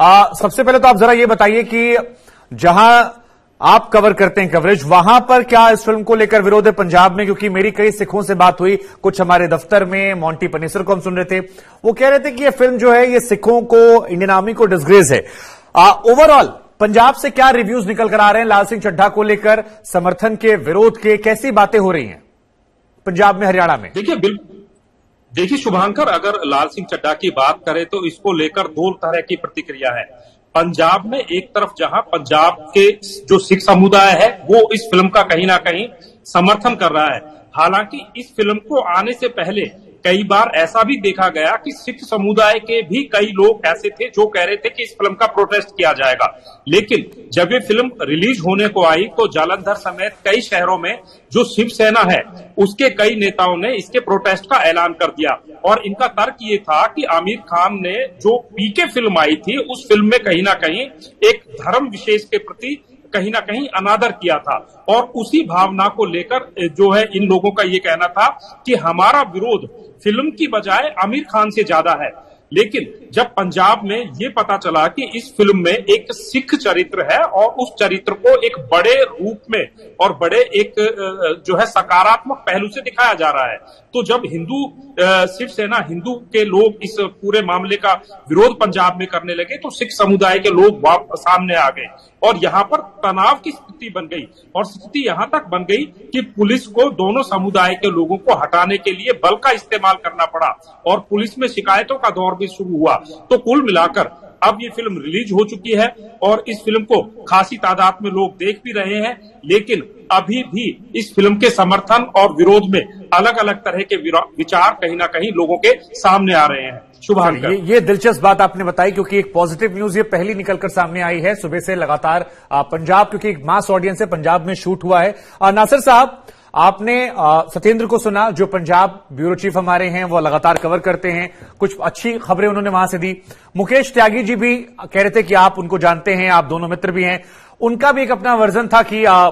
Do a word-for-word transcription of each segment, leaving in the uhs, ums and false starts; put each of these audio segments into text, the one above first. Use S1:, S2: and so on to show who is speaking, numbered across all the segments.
S1: आ, सबसे पहले तो आप जरा ये बताइए कि जहां आप कवर करते हैं कवरेज, वहां पर क्या इस फिल्म को लेकर विरोध है पंजाब में? क्योंकि मेरी कई सिखों से बात हुई, कुछ हमारे दफ्तर में, मोंटी पनेसर को हम सुन रहे थे, वो कह रहे थे कि ये फिल्म जो है ये सिखों को, इंडियन आर्मी को डिस्ग्रेस है। ओवरऑल पंजाब से क्या रिव्यूज निकल कर आ रहे हैं लाल सिंह चड्ढा को लेकर, समर्थन के, विरोध के, कैसी बातें हो रही हैं पंजाब में, हरियाणा में?
S2: देखिए बिल्कुल, देखिए शुभांकर, अगर लाल सिंह चड्ढा की बात करें तो इसको लेकर दो तरह की प्रतिक्रिया है पंजाब में। एक तरफ जहां पंजाब के जो सिख समुदाय है वो इस फिल्म का कहीं ना कहीं समर्थन कर रहा है। हालांकि इस फिल्म को आने से पहले कई बार ऐसा भी देखा गया कि सिख समुदाय के भी कई लोग ऐसे थे जो कह रहे थे कि इस फिल्म का प्रोटेस्ट किया जाएगा। लेकिन जब ये फिल्म रिलीज होने को आई तो जालंधर समेत कई शहरों में जो शिवसेना है उसके कई नेताओं ने इसके प्रोटेस्ट का ऐलान कर दिया। और इनका तर्क ये था कि आमिर खान ने जो पीके फिल्म आई थी उस फिल्म में कहीं ना कहीं एक धर्म विशेष के प्रति कहीं ना कहीं अनादर किया था, और उसी भावना को लेकर जो है इन लोगों का ये कहना था कि हमारा विरोध फिल्म की बजाय आमिर खान से ज्यादा है। लेकिन जब पंजाब में ये पता चला कि इस फिल्म में एक सिख चरित्र है और उस चरित्र को एक बड़े रूप में और बड़े एक जो है सकारात्मक पहलू से दिखाया जा रहा है, तो जब हिंदू शिवसेना हिंदू के लोग इस पूरे मामले का विरोध पंजाब में करने लगे तो सिख समुदाय के लोग सामने आ गए और यहाँ पर तनाव की स्थिति बन गई। और स्थिति यहाँ तक बन गई कि पुलिस को दोनों समुदाय के लोगों को हटाने के लिए बल का इस्तेमाल करना पड़ा और पुलिस में शिकायतों का दौर भी शुरू हुआ। तो कुल मिलाकर अब ये फिल्म रिलीज हो चुकी है और इस फिल्म को खासी तादाद में लोग देख भी रहे हैं, लेकिन अभी भी इस फिल्म के समर्थन और विरोध में अलग अलग तरह के विचार कहीं ना कहीं लोगों के सामने आ रहे हैं। शुभांकर,
S1: ये, ये दिलचस्प बात आपने बताई, क्योंकि एक पॉजिटिव न्यूज ये पहली निकलकर सामने आई है सुबह से लगातार पंजाब, क्योंकि एक मास ऑडियंस है, पंजाब में शूट हुआ है। नासिर साहब, आपने सत्येंद्र को सुना, जो पंजाब ब्यूरो चीफ हमारे हैं, वो लगातार कवर करते हैं, कुछ अच्छी खबरें उन्होंने वहां से दी। मुकेश त्यागी जी भी कह रहे थे कि आप उनको जानते हैं, आप दोनों मित्र भी हैं, उनका भी एक अपना वर्जन था कि आ,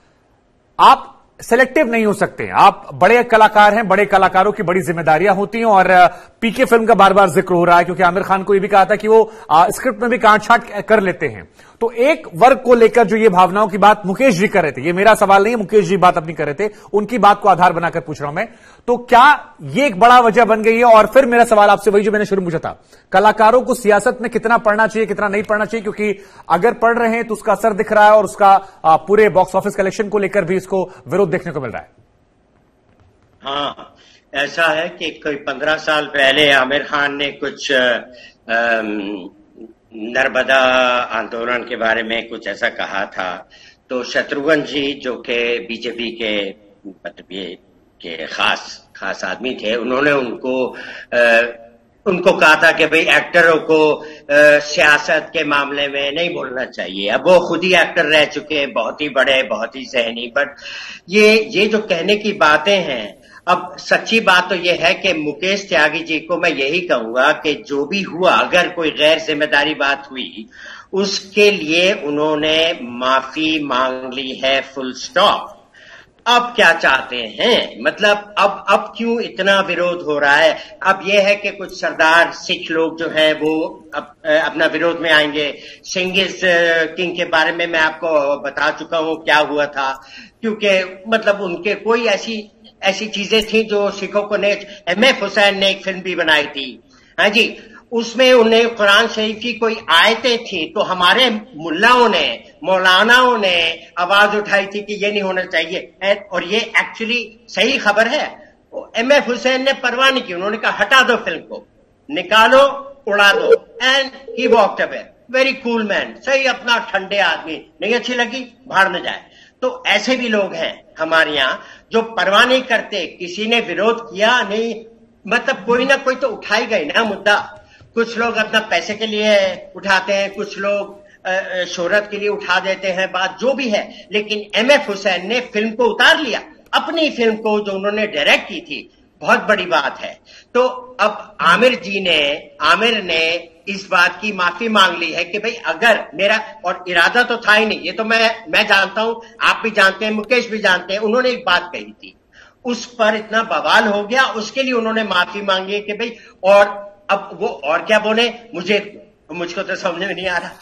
S1: आप सेलेक्टिव नहीं हो सकते, आप बड़े कलाकार हैं, बड़े कलाकारों की बड़ी जिम्मेदारियां होती हैं। और पीके फिल्म का बार बार जिक्र हो रहा है, क्योंकि आमिर खान को यह भी कहा था कि वो स्क्रिप्ट में भी काट छाट कर लेते हैं। तो एक वर्ग को लेकर जो ये भावनाओं की बात मुकेश जी कर रहे थे, ये मेरा सवाल नहीं है, मुकेश जी बात अपनी कर रहे थे, उनकी बात को आधार बनाकर पूछ रहा हूं मैं, तो क्या ये एक बड़ा वजह बन गई है? और फिर मेरा सवाल आपसे वही जो मैंने शुरू में पूछा था, कलाकारों को सियासत में कितना पढ़ना चाहिए, कितना नहीं पढ़ना चाहिए? क्योंकि अगर पढ़ रहे हैं तो उसका असर दिख रहा है और उसका पूरे बॉक्स ऑफिस कलेक्शन को लेकर भी इसको विरोध देखने को मिल रहा है।
S3: हाँ, ऐसा है कि कोई पंद्रह साल पहले आमिर खान ने कुछ नर्मदा आंदोलन के बारे में कुछ ऐसा कहा था, तो शत्रुघ्न जी जो कि बीजेपी के मतलब ये के खास खास आदमी थे, उन्होंने उनको आ, उनको कहा था कि भाई एक्टरों को आ, सियासत के मामले में नहीं बोलना चाहिए। अब वो खुद ही एक्टर रह चुके, बहुत ही बड़े, बहुत ही ज़हनी, बट ये ये जो कहने की बातें हैं, अब सच्ची बात तो यह है कि मुकेश त्यागी जी को मैं यही कहूंगा कि जो भी हुआ, अगर कोई गैर जिम्मेदारी बात हुई, उसके लिए उन्होंने माफी मांग ली है, फुल स्टॉप। अब क्या चाहते हैं, मतलब अब अब क्यों इतना विरोध हो रहा है? अब यह है कि कुछ सरदार सिख लोग जो हैं वो अब अपना विरोध में आएंगे। सिंगिस किंग के बारे में मैं आपको बता चुका हूं क्या हुआ था, क्योंकि मतलब उनके कोई ऐसी ऐसी चीजें थी जो सिखों को ने, एम एफ हुसैन ने एक फिल्म भी बनाई थी, हाँ जी, उसमें उन्हें कुरान शरीफ की कोई आयतें थी, तो हमारे मुल्लाओं ने, मौलानाओं ने आवाज उठाई थी कि ये नहीं होना चाहिए, और ये एक्चुअली सही खबर है। एम एफ हुसैन ने परवाह नहीं की, उन्होंने कहा हटा दो फिल्म को, निकालो, उड़ा दो, and he walked away. Very cool man, सही, अपना ठंडे आदमी, नहीं अच्छी लगी, भाड़ में जाए। तो ऐसे भी लोग हैं हमारे यहाँ जो परवाह नहीं करते, किसी ने विरोध किया नहीं, मतलब कोई ना कोई तो उठाई गई ना मुद्दा। कुछ लोग अपना पैसे के लिए उठाते हैं, कुछ लोग शोहरत के लिए उठा देते हैं बात, जो भी है, लेकिन एम एफ हुसैन ने फिल्म को उतार लिया, अपनी फिल्म को जो उन्होंने डायरेक्ट की थी, बहुत बड़ी बात है। तो अब आमिर जी ने आमिर ने इस बात की माफी मांग ली है कि भाई अगर मेरा, और इरादा तो था ही नहीं, ये तो मैं मैं जानता हूं, आप भी जानते हैं, मुकेश भी जानते हैं, उन्होंने एक बात कही थी, उस पर इतना बवाल हो गया, उसके लिए उन्होंने माफी मांगी है कि भाई, और अब वो और क्या बोले, मुझे मुझको तो समझ में नहीं आ रहा।